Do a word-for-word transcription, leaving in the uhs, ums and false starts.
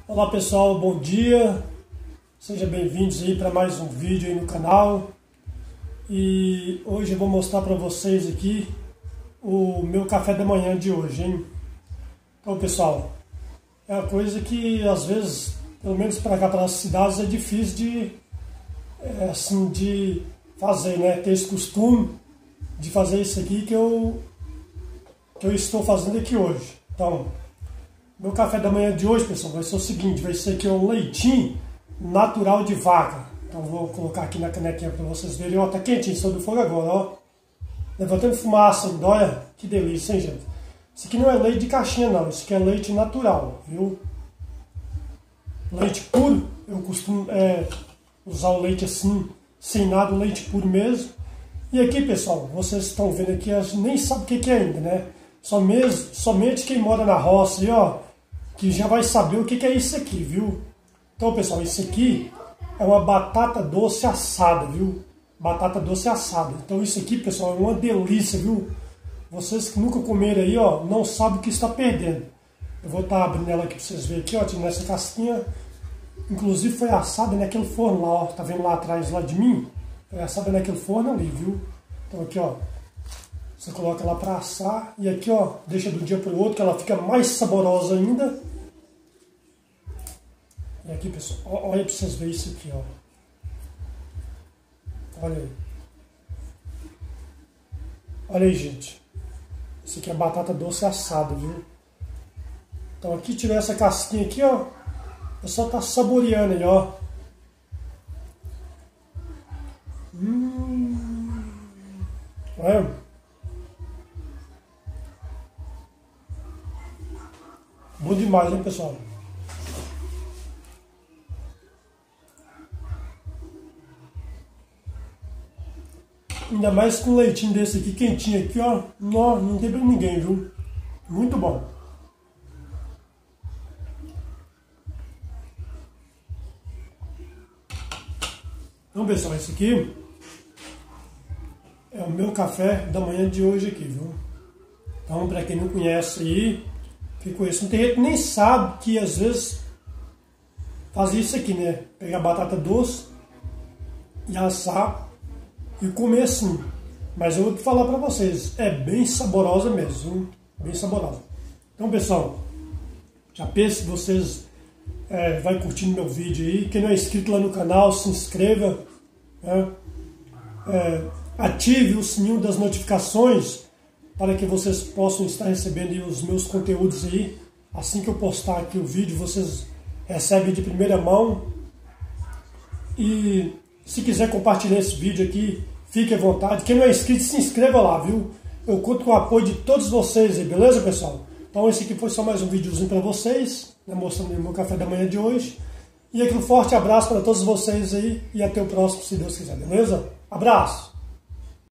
Olá pessoal, bom dia, sejam bem-vindos aí para mais um vídeo aí no canal. E hoje eu vou mostrar para vocês aqui o meu café da manhã de hoje, hein? Então pessoal, é uma coisa que às vezes, pelo menos para cá, para as cidades, é difícil de, é, assim, de fazer, né? Ter esse costume de fazer isso aqui que eu, que eu estou fazendo aqui hoje. Então, meu café da manhã de hoje, pessoal, vai ser o seguinte, vai ser aqui um leitinho natural de vaca. Então vou colocar aqui na canequinha para vocês verem, ó, tá quentinho, saiu do fogo agora, ó. Levantando fumaça, olha, que delícia, hein, gente. Isso aqui não é leite de caixinha não, isso aqui é leite natural, viu? Leite puro, eu costumo é, usar o leite assim, sem nada, o leite puro mesmo. E aqui, pessoal, vocês estão vendo aqui, nem sabe o que que é ainda, né? Só mesmo, somente quem mora na roça aí, ó, que já vai saber o que que é isso aqui, viu? Então, pessoal, isso aqui é uma batata doce assada, viu? Batata doce assada. Então, isso aqui, pessoal, é uma delícia, viu? Vocês que nunca comeram aí, ó, não sabem o que está perdendo. Eu vou estar abrindo ela aqui para vocês verem aqui, ó, tirando essa casquinha. Inclusive foi assada naquele forno lá, ó. Tá vendo lá atrás, lá de mim? Foi assada naquele forno ali, viu? Então, aqui, ó. Você coloca ela para assar e aqui, ó, deixa do dia para o outro que ela fica mais saborosa ainda. E aqui, pessoal, olha para vocês verem isso aqui, ó. Olha aí. Olha aí, gente. Isso aqui é batata doce assada, viu? Então aqui tirei essa casquinha aqui, ó. O pessoal tá saboreando aí, ó. Hum. Olha. Bom demais, hein, pessoal? Ainda mais com um leitinho desse aqui, quentinho aqui, ó. Não, não tem pra ninguém, viu? Muito bom. Então, pessoal, esse aqui é o meu café da manhã de hoje aqui, viu? Então, pra quem não conhece aí, que conheço, não tem gente que nem sabe que às vezes faz isso aqui, né? Pegar batata doce e assar e comer assim. Mas eu vou falar pra vocês, é bem saborosa mesmo, hein? Bem saborosa. Então, pessoal, já penso que vocês é, vai curtindo meu vídeo aí. Quem não é inscrito lá no canal, se inscreva, né? É, ative o sininho das notificações para que vocês possam estar recebendo os meus conteúdos aí. Assim que eu postar aqui o vídeo, vocês recebem de primeira mão. E se quiser compartilhar esse vídeo aqui, fique à vontade. Quem não é inscrito, se inscreva lá, viu? Eu conto com o apoio de todos vocês aí, beleza, pessoal? Então esse aqui foi só mais um videozinho para vocês, né, mostrando o meu café da manhã de hoje. E aqui um forte abraço para todos vocês aí e até o próximo, se Deus quiser, beleza? Abraço!